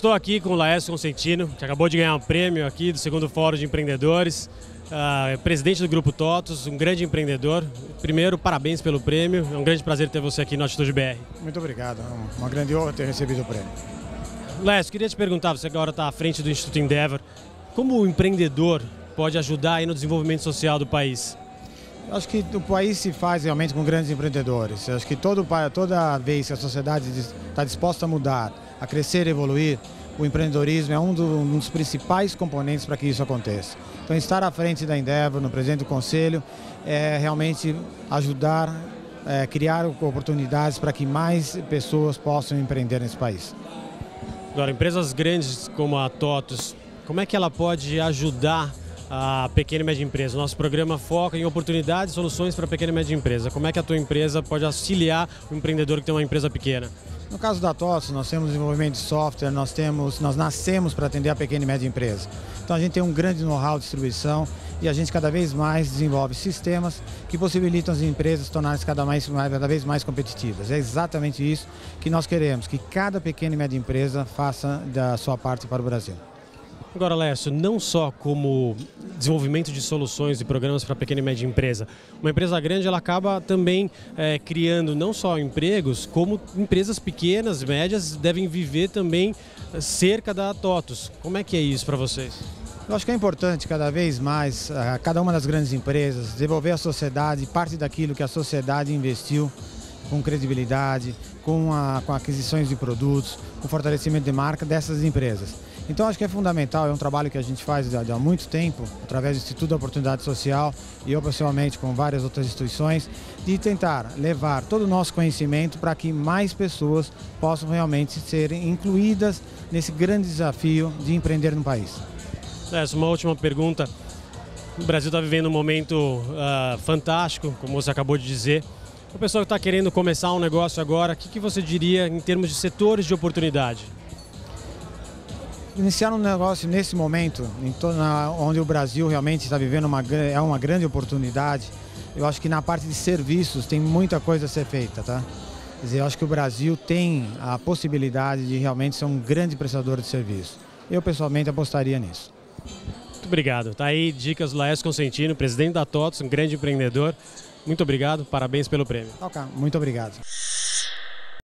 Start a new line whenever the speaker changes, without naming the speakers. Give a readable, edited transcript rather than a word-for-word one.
Estou aqui com o Laércio Consentino, que acabou de ganhar um prêmio aqui do segundo Fórum de Empreendedores, presidente do Grupo TOTVS, um grande empreendedor. Primeiro, parabéns pelo prêmio, é um grande prazer ter você aqui no Atitude BR.
Muito obrigado, é uma grande honra ter recebido o prêmio.
Laércio, queria te perguntar, você agora está à frente do Instituto Endeavor, como o empreendedor pode ajudar aí no desenvolvimento social do país?
Eu acho que o país se faz realmente com grandes empreendedores. Eu acho que toda vez que a sociedade está disposta a mudar, a crescer e evoluir, o empreendedorismo é um dos principais componentes para que isso aconteça. Então, estar à frente da Endeavor, no presidente do conselho, é realmente ajudar, criar oportunidades para que mais pessoas possam empreender nesse país.
Agora, empresas grandes como a TOTVS, como é que ela pode ajudar a pequena e média empresa? Nosso programa foca em oportunidades e soluções para a pequena e média empresa. Como é que a tua empresa pode auxiliar o empreendedor que tem uma empresa pequena?
No caso da TOTVS, nós temos desenvolvimento de software, nós nascemos para atender a pequena e média empresa. Então a gente tem um grande know-how de distribuição e a gente cada vez mais desenvolve sistemas que possibilitam as empresas tornarem-se cada vez mais competitivas. É exatamente isso que nós queremos, que cada pequena e média empresa faça da sua parte para o Brasil.
Agora, Laércio, não só como desenvolvimento de soluções e programas para pequena e média empresa, uma empresa grande ela acaba também criando não só empregos, como empresas pequenas, médias, devem viver também cerca da TOTVS. Como é que é isso para vocês?
Eu acho que é importante cada vez mais, cada uma das grandes empresas, devolver à sociedade parte daquilo que a sociedade investiu com credibilidade, com aquisições de produtos, com fortalecimento de marca dessas empresas. Então acho que é fundamental, é um trabalho que a gente faz há muito tempo, através do Instituto da Oportunidade Social e eu pessoalmente com várias outras instituições, de tentar levar todo o nosso conhecimento para que mais pessoas possam realmente ser incluídas nesse grande desafio de empreender no país.
Uma última pergunta. O Brasil está vivendo um momento fantástico, como você acabou de dizer. A pessoa que está querendo começar um negócio agora, o que você diria em termos de setores de oportunidade?
Iniciar um negócio nesse momento, onde o Brasil realmente está vivendo uma grande oportunidade, eu acho que na parte de serviços tem muita coisa a ser feita, tá? Quer dizer, eu acho que o Brasil tem a possibilidade de realmente ser um grande prestador de serviço. Eu pessoalmente apostaria nisso.
Muito obrigado. Tá aí dicas do Laércio Consentino, presidente da TOTVS, um grande empreendedor. Muito obrigado, parabéns pelo prêmio.
Ok, muito obrigado.